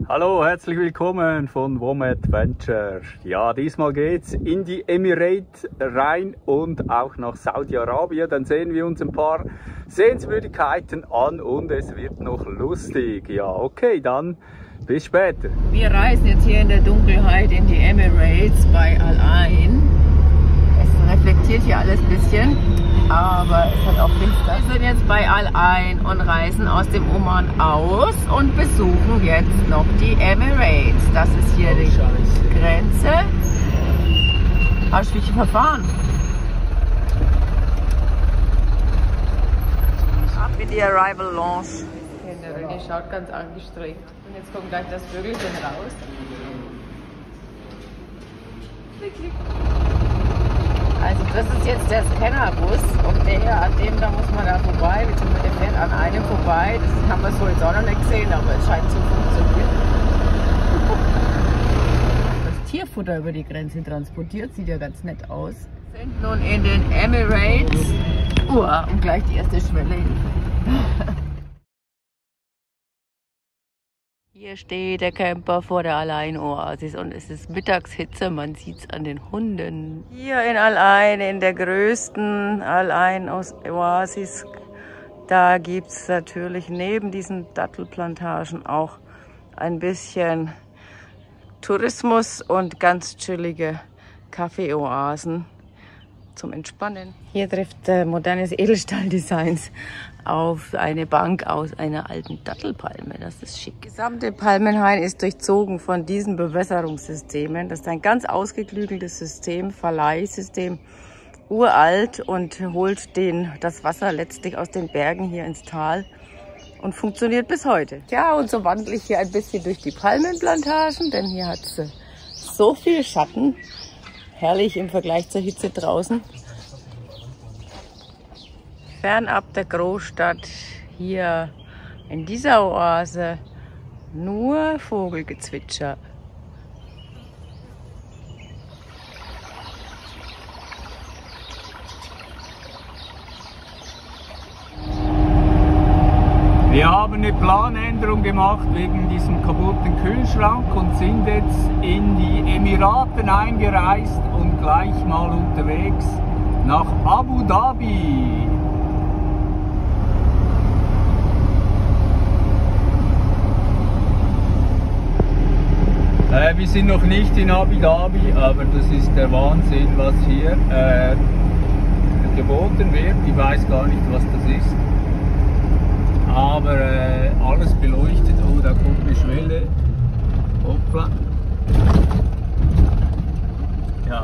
Hallo, herzlich willkommen von WOMadventure. Ja, diesmal geht's in die Emirates rein und auch nach Saudi-Arabien. Dann sehen wir uns ein paar Sehenswürdigkeiten an und es wird noch lustig. Ja, okay, dann bis später. Wir reisen jetzt hier in der Dunkelheit in die Emirates bei Al Ain. Es reflektiert hier alles ein bisschen, aber es hat auch finster. Wir sind jetzt bei Al Ain und reisen aus dem Oman aus und besuchen jetzt noch die Emirates. Das ist hier die Grenze. Hast du dich verfahren? Ab in die Arrival Lounge. Die schaut ganz angestrengt. Und jetzt kommt gleich das Vögelchen raus. Klick, klick. Also das ist jetzt der Scannerbus und an dem da muss man da vorbei, beziehungsweise der fährt an einem vorbei. Das haben wir so jetzt auch noch nicht gesehen, aber es scheint zu funktionieren. Das Tierfutter über die Grenze transportiert, sieht ja ganz nett aus. Wir sind nun in den Emirates. Und gleich die erste Schwelle. Hier steht der Camper vor der Al Ain Oasis und es ist Mittagshitze, man sieht es an den Hunden. Hier in Al Ain, in der größten Al Ain Oasis, da gibt es natürlich neben diesen Dattelplantagen auch ein bisschen Tourismus und ganz chillige Kaffeeoasen zum Entspannen. Hier trifft modernes Edelstahldesigns auf eine Bank aus einer alten Dattelpalme. Das ist schick. Das gesamte Palmenhain ist durchzogen von diesen Bewässerungssystemen. Das ist ein ganz ausgeklügeltes System, Verleihsystem, uralt und holt das Wasser letztlich aus den Bergen hier ins Tal und funktioniert bis heute. Ja, und so wandle ich hier ein bisschen durch die Palmenplantagen, denn hier hat es so viel Schatten. Herrlich im Vergleich zur Hitze draußen. Fernab der Großstadt, hier in dieser Oase, nur Vogelgezwitscher. Wir haben eine Planänderung gemacht wegen diesem kaputten Kühlschrank und sind jetzt in die Emiraten eingereist und gleich mal unterwegs nach Abu Dhabi. Wir sind noch nicht in Abu Dhabi, aber das ist der Wahnsinn, was hier geboten wird. Ich weiß gar nicht, was das ist. Aber alles beleuchtet. Oh, da kommt eine Schwelle. Hoppla. Ja.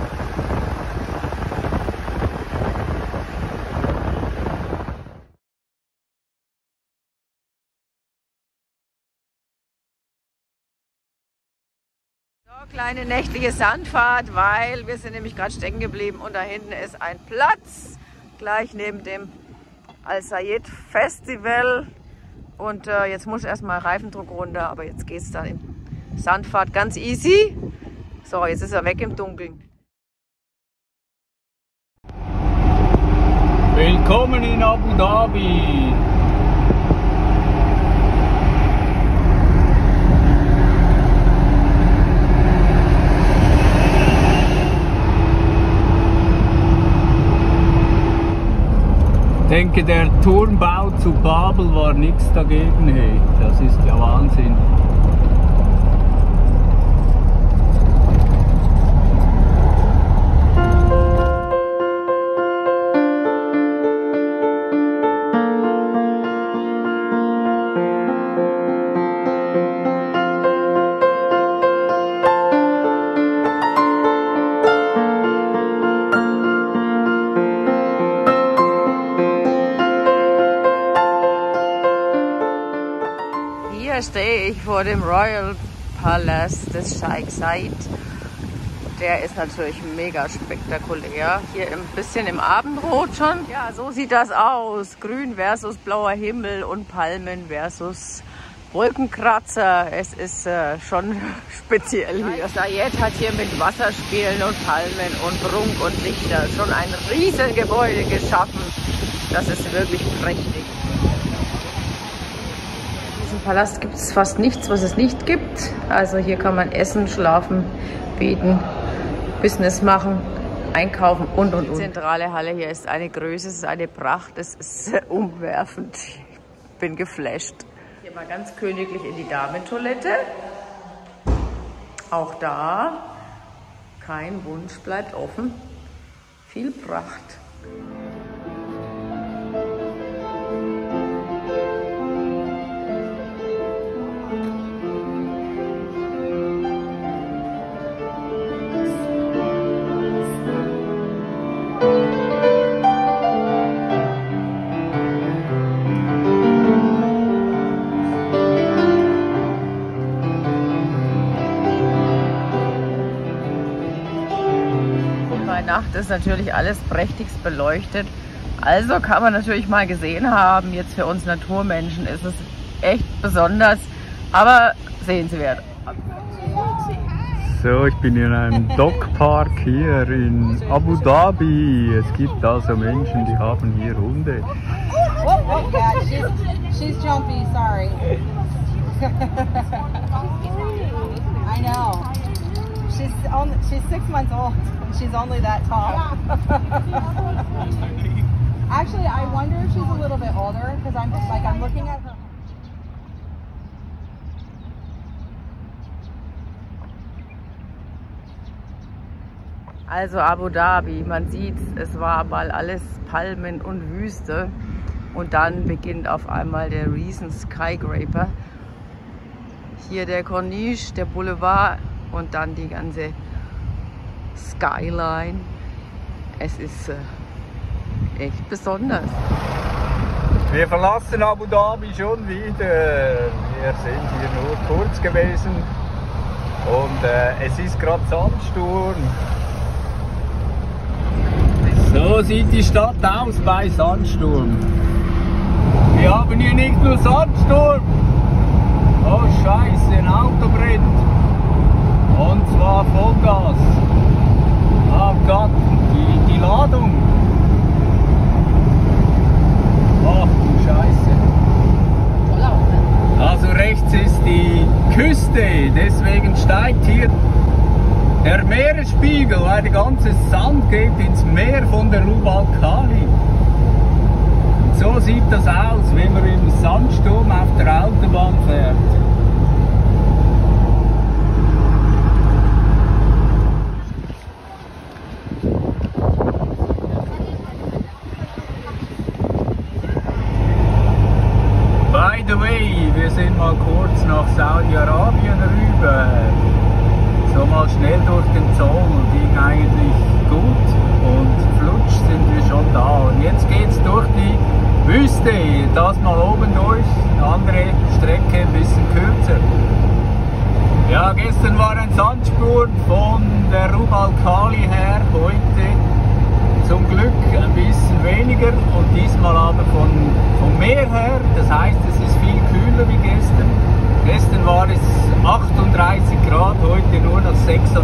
So, kleine nächtliche Sandfahrt, weil wir sind nämlich gerade stecken geblieben und da hinten ist ein Platz, gleich neben dem Al-Sayed Festival und jetzt muss erstmal Reifendruck runter, aber jetzt geht es dann in Sandfahrt ganz easy. So, jetzt ist er weg im Dunkeln. Willkommen in Abu Dhabi. Ich denke, der Turmbau zu Babel war nichts dagegen. Hey, das ist ja Wahnsinn. Hier stehe ich vor dem Royal Palace des Sheikh Zayed. Der ist natürlich mega spektakulär. Hier ein bisschen im Abendrot schon. Ja, so sieht das aus. Grün versus blauer Himmel und Palmen versus Wolkenkratzer. Es ist schon speziell hier. Zayed hat hier mit Wasserspielen und Palmen und Prunk und Lichter schon ein Riesengebäude geschaffen. Das ist wirklich prächtig. Palast gibt es fast nichts, was es nicht gibt. Also hier kann man essen, schlafen, beten, Business machen, einkaufen und. Die zentrale Halle hier ist eine Größe, es ist eine Pracht, es ist umwerfend. Ich bin geflasht. Hier mal ganz königlich in die Damentoilette. Auch da, kein Wunsch bleibt offen. Viel Pracht. Nacht ist natürlich alles prächtigst beleuchtet. Also kann man natürlich mal gesehen haben, jetzt für uns Naturmenschen ist es echt besonders, aber sehenswert. So, ich bin in einem Dogpark hier in Abu Dhabi. Es gibt also Menschen, die haben hier Hunde. Yeah, she's jumpy, sorry. I know. She's 6 months old and she's only that tall. Actually, I wonder if she's a little bit older because I'm looking at her. Also Abu Dhabi, man sieht, es war mal alles Palmen und Wüste und dann beginnt auf einmal der riesen Skyscraper. Hier der Corniche, der Boulevard und dann die ganze Skyline. Es ist echt besonders. Wir verlassen Abu Dhabi schon wieder. Wir sind hier nur kurz gewesen und es ist gerade Sandsturm. So sieht die Stadt aus bei Sandsturm. Wir haben hier nicht nur Sandsturm. Oh Scheiße, ein Auto brennt. Und zwar Vollgas. Oh Gott, die Ladung. Ach du Scheiße. Also rechts ist die Küste, deswegen steigt hier der Meeresspiegel, weil der ganze Sand geht ins Meer von der Rub Al Khali. Und so sieht das aus, wenn man im Sandsturm auf der Autobahn fährt. By the way, wir sind mal kurz nach Saudi-Arabien rüber. So mal schnell durch den Zoll, ging eigentlich gut und flutsch sind wir schon da. Und jetzt geht es durch die Wüste, das mal oben durch, eine andere Strecke ein bisschen kürzer. Ja, gestern war ein Sandsturm von der Rub Al Khali her, heute zum Glück ein bisschen weniger und diesmal aber vom Meer her, das heißt es ist viel kühler wie gestern. Gestern war es 38 Grad, heute nur noch 26.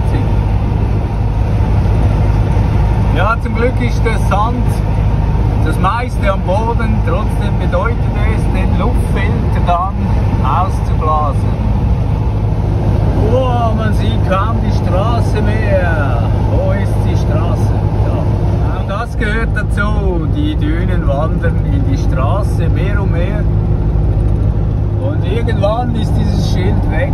Ja, zum Glück ist der Sand das meiste am Boden, trotzdem bedeutet es, den Luftfilter dann auszublasen. Oh, man sieht kaum die Straße mehr. Wo ist die Straße? Ja. Auch das gehört dazu, die Dünen wandern in die Straße mehr und mehr. Und irgendwann ist dieses Schild weg.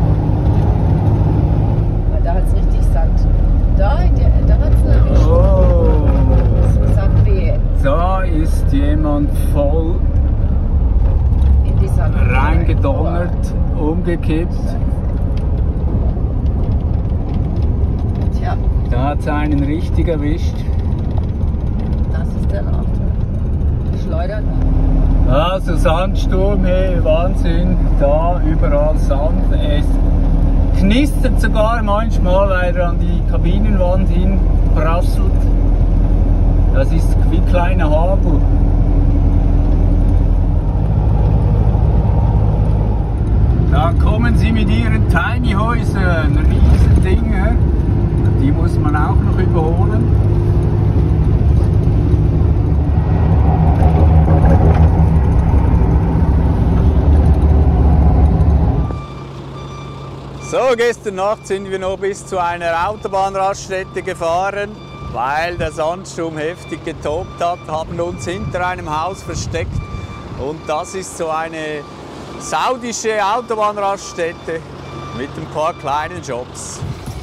Da hat es richtig Sand. Da hat es eine Oh. Sandwehe. Da ist jemand voll In die Sand reingedonnert, umgekippt. Tja, Da hat es einen richtig erwischt. das ist der Nachteil. Schleudern. Also Sandsturm, hey, Wahnsinn, da überall Sand. Es knistert sogar manchmal, weil er an die Kabinenwand hinprasselt. Das ist wie kleiner Hagel. Da kommen sie mit ihren Tiny Häusern, riesen Dinge. Die muss man auch noch überholen. So, gestern Nacht sind wir noch bis zu einer Autobahnraststätte gefahren, weil der Sandsturm heftig getobt hat, haben uns hinter einem Haus versteckt und das ist so eine saudische Autobahnraststätte mit ein paar kleinen Jobs.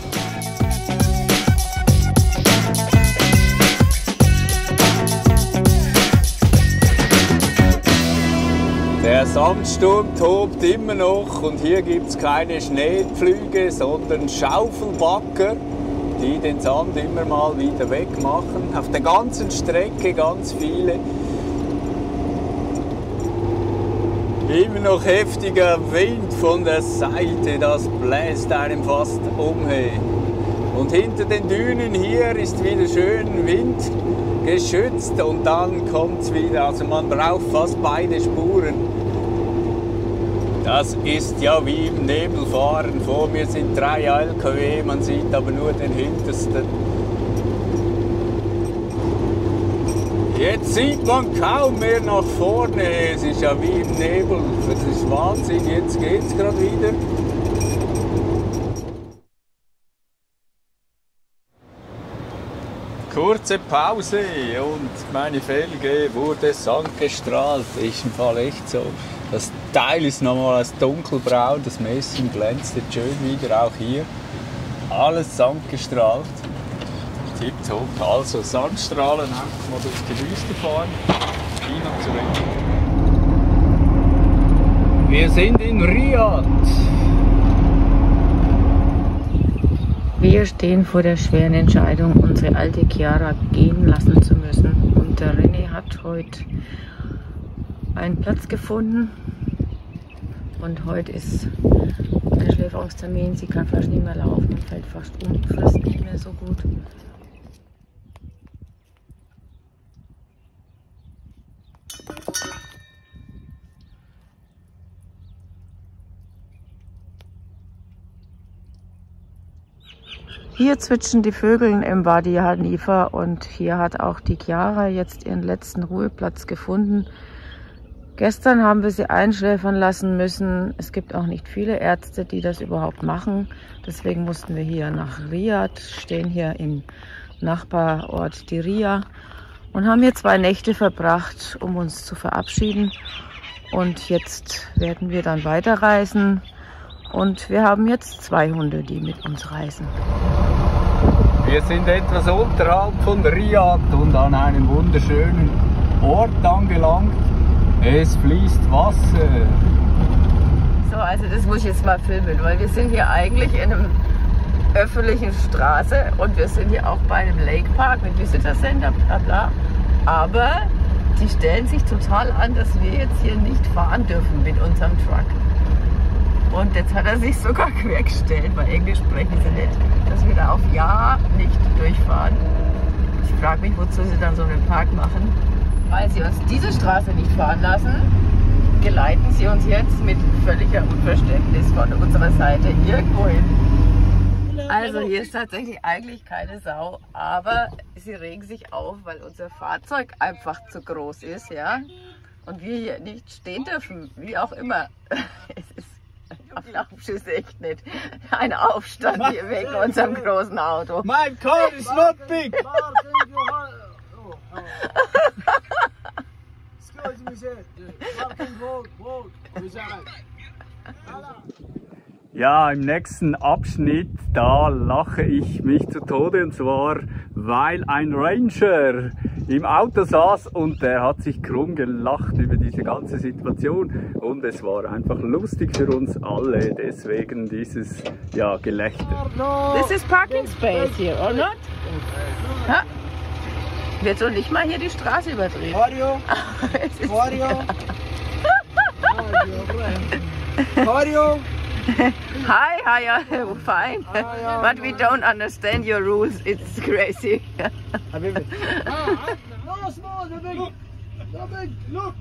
Der Sandsturm tobt immer noch und hier gibt es keine Schneepflüge, sondern Schaufelbagger, die den Sand immer mal wieder wegmachen. Auf der ganzen Strecke ganz viele. Immer noch heftiger Wind von der Seite, das bläst einem fast umher. Und hinter den Dünen hier ist wieder schön Wind geschützt und dann kommt es wieder. Also man braucht fast beide Spuren. Das ist ja wie im Nebelfahren. Vor mir sind 3 LKW, man sieht aber nur den hintersten. Jetzt sieht man kaum mehr nach vorne. Es ist ja wie im Nebel. Das ist Wahnsinn. Jetzt geht es gerade wieder. Kurze Pause und meine Felge wurde sandgestrahlt. Ist im Fall echt so. Das Teil ist nochmals dunkelbraun, das Messing glänzt jetzt schön wieder, auch hier. Alles sandgestrahlt. Tipptopp. Also Sandstrahlen einfach mal durch die Wüste fahren. Hin und zurück. Wir sind in Riyadh. Wir stehen vor der schweren Entscheidung, unsere alte Chiara gehen lassen zu müssen. Und der René hat heute einen Platz gefunden. Und heute ist der Schläferungstermin. Sie kann fast nicht mehr laufen, fällt fast um, frisst nicht mehr so gut. Hier zwitschern die Vögel im Wadi Hanifa und hier hat auch die Chiara jetzt ihren letzten Ruheplatz gefunden. Gestern haben wir sie einschläfern lassen müssen. Es gibt auch nicht viele Ärzte, die das überhaupt machen. Deswegen mussten wir hier nach Riyadh, stehen hier im Nachbarort Diriyah und haben hier 2 Nächte verbracht, um uns zu verabschieden. Und jetzt werden wir dann weiterreisen. Und wir haben jetzt 2 Hunde, die mit uns reisen. Wir sind etwas unterhalb von Riyadh und an einem wunderschönen Ort angelangt. Es fließt Wasser. So, also das muss ich jetzt mal filmen, weil wir sind hier eigentlich in einer öffentlichen Straße und wir sind hier auch bei einem Lake Park mit Visitor Center, bla bla. Aber die stellen sich total an, dass wir jetzt hier nicht fahren dürfen mit unserem Truck. Und jetzt hat er sich sogar quergestellt, weil Englisch sprechen sie nicht, dass wir da auf Ja nicht durchfahren. Ich frage mich, wozu sie dann so einen Park machen. Weil sie uns diese Straße nicht fahren lassen, geleiten sie uns jetzt mit völliger Unverständnis von unserer Seite irgendwo hin. Also hier ist tatsächlich eigentlich keine Sau, aber sie regen sich auf, weil unser Fahrzeug einfach zu groß ist, ja, und wir hier nicht stehen dürfen, wie auch immer. Es ist Applaus ist echt nicht ein Aufstand hier wegen unserem großen Auto. My car is not big! Ja, im nächsten Abschnitt, da lache ich mich zu Tode, und zwar, weil ein Ranger im Auto saß und der hat sich krumm gelacht über diese ganze Situation und es war einfach lustig für uns alle, deswegen dieses, ja, Gelächter. This is parking space here, or not? Ha? Wird so nicht mal hier die Straße überdreht. Mario? Mario? Mario? Hi, fine. But we don't understand your rules. It's crazy. No, small, no big. No big, look.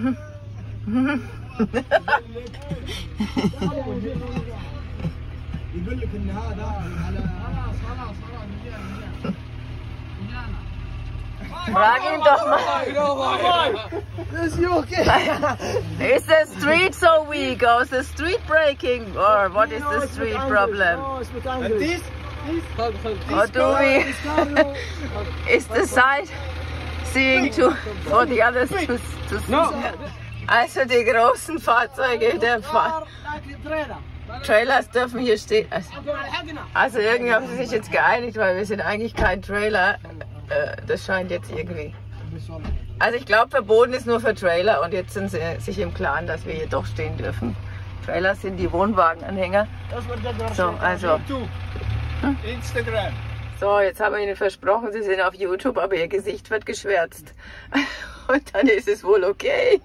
يقول لك ان هذا على خلاص Frag ihn doch mal. Is you okay? Is the street so weak? Or is the street breaking? Or what is the street problem? No, it's with Anglo. This? Or do we... Is the side seeing for the others to see? No. Also die großen Fahrzeuge, der Trailers dürfen hier stehen. Also irgendwie haben sie sich jetzt geeinigt, weil wir sind eigentlich kein Trailer. Das scheint jetzt irgendwie. Also ich glaube, verboten ist nur für Trailer und jetzt sind sie sich im Klaren, dass wir hier doch stehen dürfen. Trailers sind die Wohnwagenanhänger. So, also. Instagram. So, jetzt haben wir Ihnen versprochen, Sie sind auf YouTube, aber Ihr Gesicht wird geschwärzt. Und dann ist es wohl okay.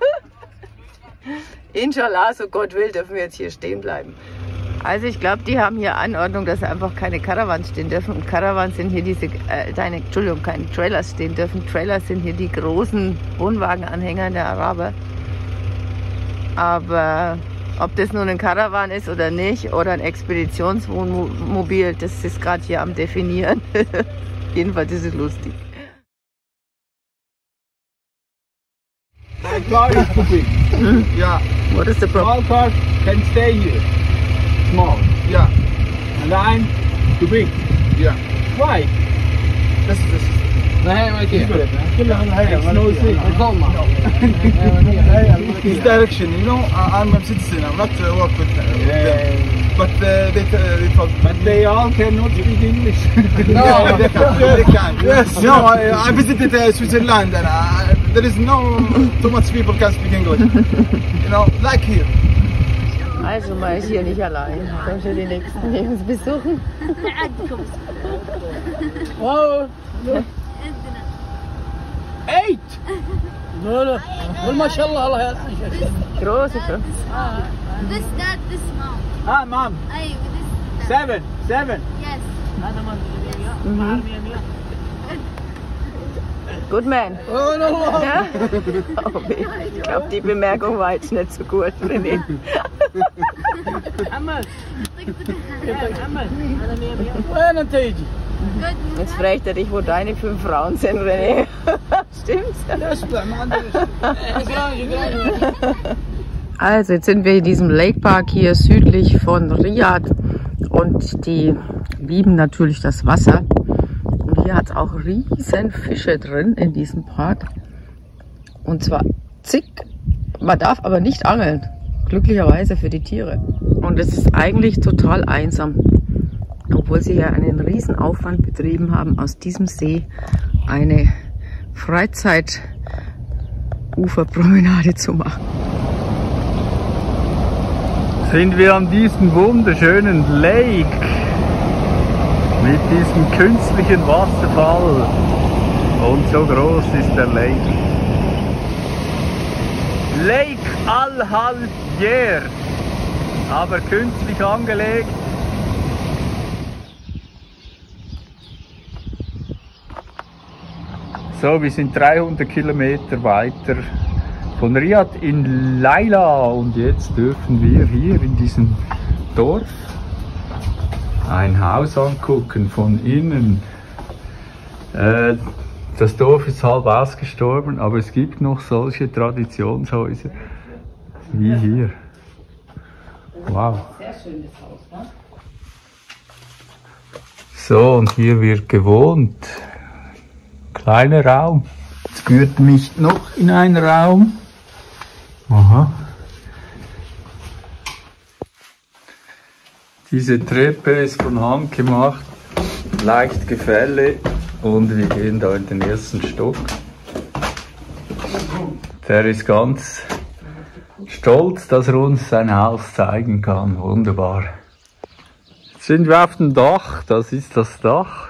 Inshallah, so Gott will, dürfen wir jetzt hier stehen bleiben. Also ich glaube, die haben hier Anordnung, dass einfach keine Caravans stehen dürfen. Und Caravans sind hier diese, Entschuldigung, keine Trailers stehen dürfen. Trailers sind hier die großen Wohnwagenanhänger der Araber. Aber ob das nun ein Caravan ist oder nicht, oder ein Expeditionswohnmobil, das ist gerade hier am Definieren. Jedenfalls ist es lustig. My car is too big. Yeah. What is the problem? Small car can stay here. Small. Yeah. And I'm too big. Yeah. Why? This. It's no sin. This direction, you know, I'm a citizen. I'm not work with them. But they talk. But they all cannot speak English. No, they can. Yes. No, I visited Switzerland and there is no too much people can speak English. You know, like here. Also man ist hier nicht allein. Können schon die Nächsten hier uns besuchen. Oh. 8. No. Well, mashallah, Allah has. Große Frau. This dad, this mom. Ah, mom. Hey, this dad. 7. Yes. Good man. Oh, no. Ja? Okay. Ich glaube, die Bemerkung war jetzt nicht so gut, René. Jetzt fragt er dich, wo deine 5 Frauen sind, René. Stimmt's? Also, jetzt sind wir in diesem Lake Park hier südlich von Riyadh und die lieben natürlich das Wasser. Und hier hat es auch riesen Fische drin in diesem Park. Und zwar zig. Man darf aber nicht angeln. Glücklicherweise für die Tiere. Und es ist eigentlich total einsam. Obwohl sie ja einen riesen Aufwand betrieben haben, aus diesem See eine Freizeit-Uferpromenade zu machen. Sind wir an diesem wunderschönen Lake mit diesem künstlichen Wasserfall. Und so groß ist der Lake. Lake Al-Haljer, aber künstlich angelegt. So, wir sind 300 Kilometer weiter von Riyadh in Laila und jetzt dürfen wir hier in diesem Dorf ein Haus angucken von innen. Das Dorf ist halb ausgestorben, aber es gibt noch solche Traditionshäuser wie hier. Wow. Sehr schönes Haus, ne? So, und hier wird gewohnt. Kleiner Raum. Jetzt führt mich noch in einen Raum. Aha. Diese Treppe ist von Hand gemacht, leicht Gefälle und wir gehen da in den ersten Stock. Der ist ganz stolz, dass er uns sein Haus zeigen kann. Wunderbar. Jetzt sind wir auf dem Dach, das ist das Dach.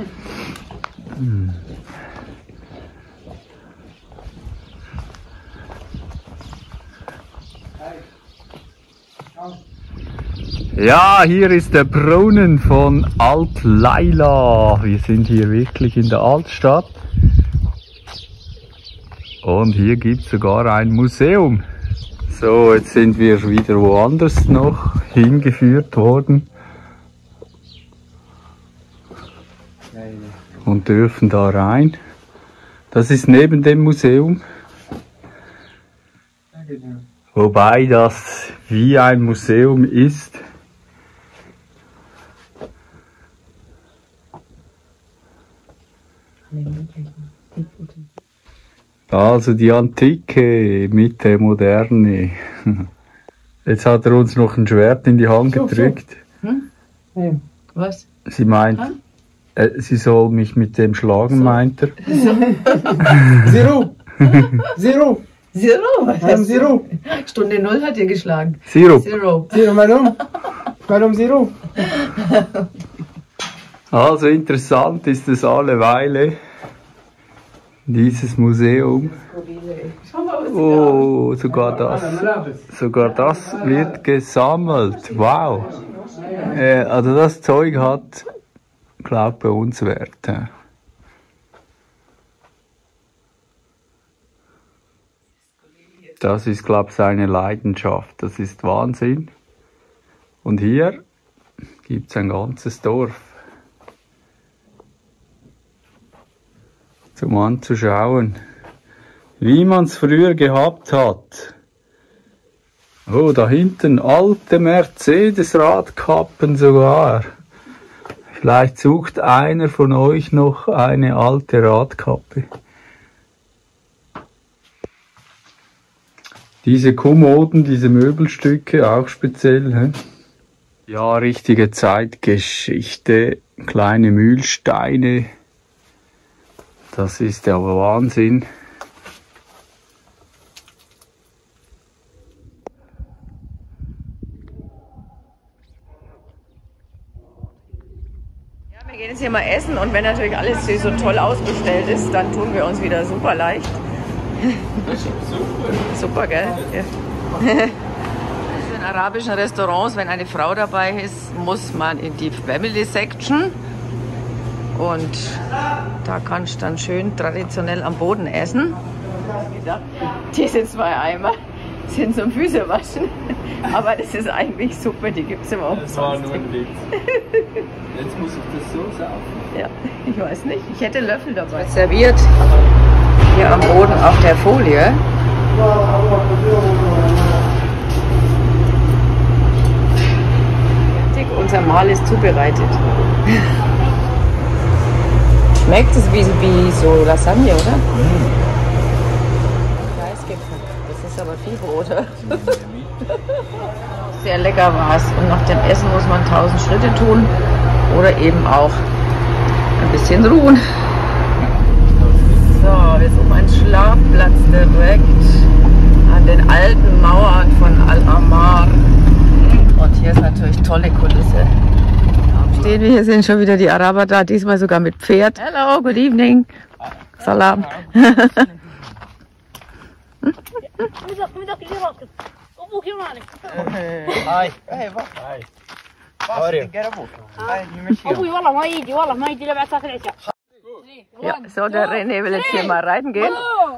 Ja, hier ist der Brunnen von Alt-Laila. Wir sind hier wirklich in der Altstadt. Und hier gibt es sogar ein Museum. So, jetzt sind wir wieder woanders noch hingeführt worden. Und dürfen da rein. Das ist neben dem Museum. Wobei das wie ein Museum ist. Also die Antike mit der Moderne. Jetzt hat er uns noch ein Schwert in die Hand gedrückt. Hm? Was? Sie meint, sie soll mich mit dem schlagen, meint er. Zero. Zero. Zero? Zero. Stunde 0 hat ihr geschlagen. Sirup. Zero. Zero, warum Zero? Also interessant ist es alleweile, dieses Museum. Oh, sogar das wird gesammelt. Wow. Also das Zeug hat, glaub, bei uns Wert. Das ist, glaube ich, seine Leidenschaft. Das ist Wahnsinn. Und hier gibt es ein ganzes Dorf zum Anzuschauen, wie man es früher gehabt hat. Oh, da hinten alte Mercedes-Radkappen sogar. Vielleicht sucht einer von euch noch eine alte Radkappe. Diese Kommoden, diese Möbelstücke, auch speziell. He? Ja, richtige Zeitgeschichte. Kleine Mühlsteine. Das ist ja Wahnsinn. Ja, wir gehen jetzt hier mal essen und wenn natürlich alles hier so toll ausgestellt ist, dann tun wir uns wieder super leicht. Super, gell? Ja. In arabischen Restaurants, wenn eine Frau dabei ist, muss man in die Family Section. Und da kannst du dann schön traditionell am Boden essen. Die sind 2 Eimer, sind zum Füße waschen. Aber das ist eigentlich super, die gibt es immer umsonst. Das war nur ein Witz. Jetzt muss ich das so saufen. Ja, ich weiß nicht. Ich hätte Löffel dabei. Serviert hier am Boden auf der Folie. Fertig, unser Mahl ist zubereitet. Schmeckt es wie so Lasagne, oder? Reisgipfel. Das ist aber viel Brot. Sehr lecker war es. Und nach dem Essen muss man 1000 Schritte tun oder eben auch ein bisschen ruhen. So, wir suchen einen Schlafplatz direkt an den alten Mauern von Al-Amar. Und hier ist natürlich tolle Kulisse. Stehen wir, hier sind schon wieder die Araber da, diesmal sogar mit Pferd. Hello, good evening. Salam. Hi. Hey, what? Hi. How are you? Ja, so, der René will jetzt hier mal reiten gehen.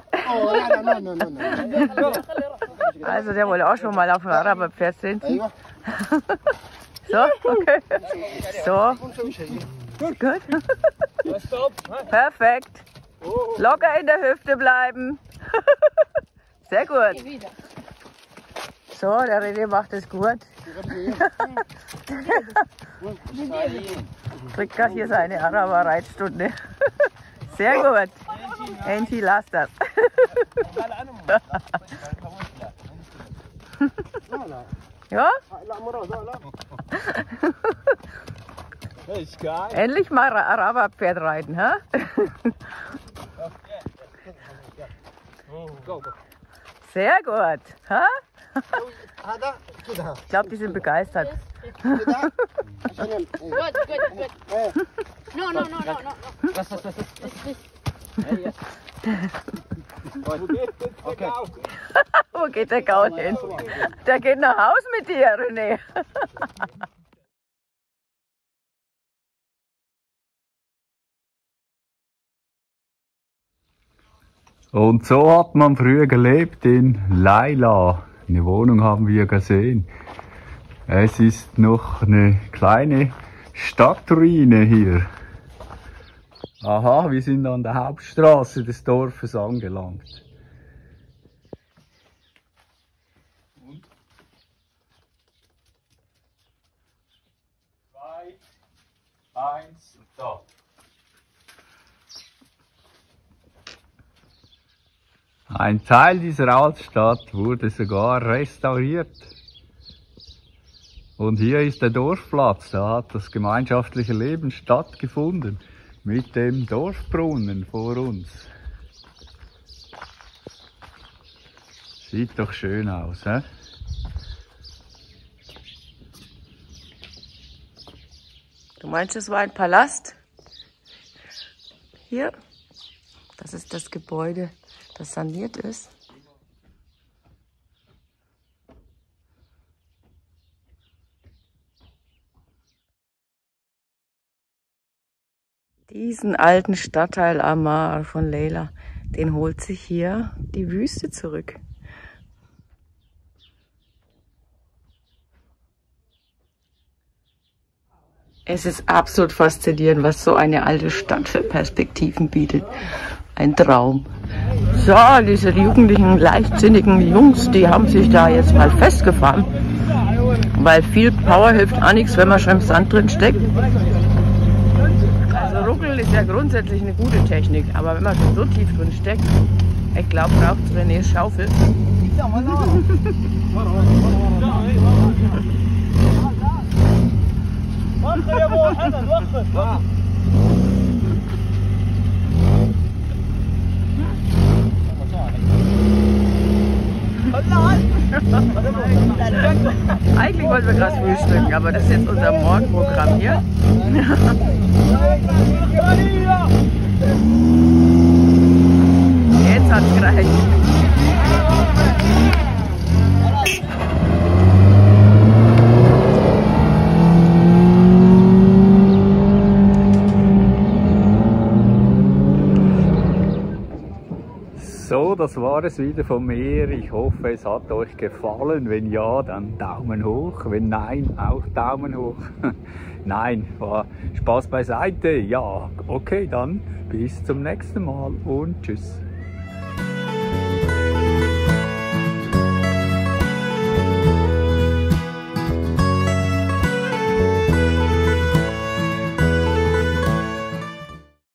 Also der wollte auch schon mal auf dem Araberpferd sitzen. So, okay. So. Gut. Perfekt. Locker in der Hüfte bleiben. Sehr gut. So, der René macht es gut. Kriegt gerade hier seine Araber-Reitstunde. Sehr gut. Enti, lass das. Ja? Endlich mal Araberpferd reiten, hä? Sehr gut, hä? Ich glaube, die sind begeistert. Good. No. Wo geht der Gaul hin? Der geht nach Haus mit dir, René. Und so hat man früher gelebt in Laila. Eine Wohnung haben wir gesehen. Es ist noch eine kleine Stadtruine hier. Aha, wir sind an der Hauptstraße des Dorfes angelangt. Und? 2, 1 und da. Ein Teil dieser Altstadt wurde sogar restauriert. Und hier ist der Dorfplatz, da hat das gemeinschaftliche Leben stattgefunden. Mit dem Dorfbrunnen vor uns. Sieht doch schön aus, hä? Du meinst, es war ein Palast? Hier? Das ist das Gebäude, das saniert ist. Diesen alten Stadtteil Amar von Leila, den holt sich hier die Wüste zurück. Es ist absolut faszinierend, was so eine alte Stadt für Perspektiven bietet. Ein Traum. So, diese jugendlichen, leichtsinnigen Jungs, die haben sich da jetzt mal festgefahren. Weil viel Power hilft auch nichts, wenn man schon im Sand drin steckt. Also Ruckeln ist ja grundsätzlich eine gute Technik, aber wenn man schon so tief drin steckt, ich glaube, braucht es Renés Schaufel. Eigentlich wollten wir gerade frühstücken, aber das ist jetzt unser Morgenprogramm hier. Jetzt hat's gereicht. So, das war es wieder von mir. Ich hoffe, es hat euch gefallen. Wenn ja, dann Daumen hoch. Wenn nein, auch Daumen hoch. Nein, war Spaß beiseite. Ja, okay, dann bis zum nächsten Mal und tschüss.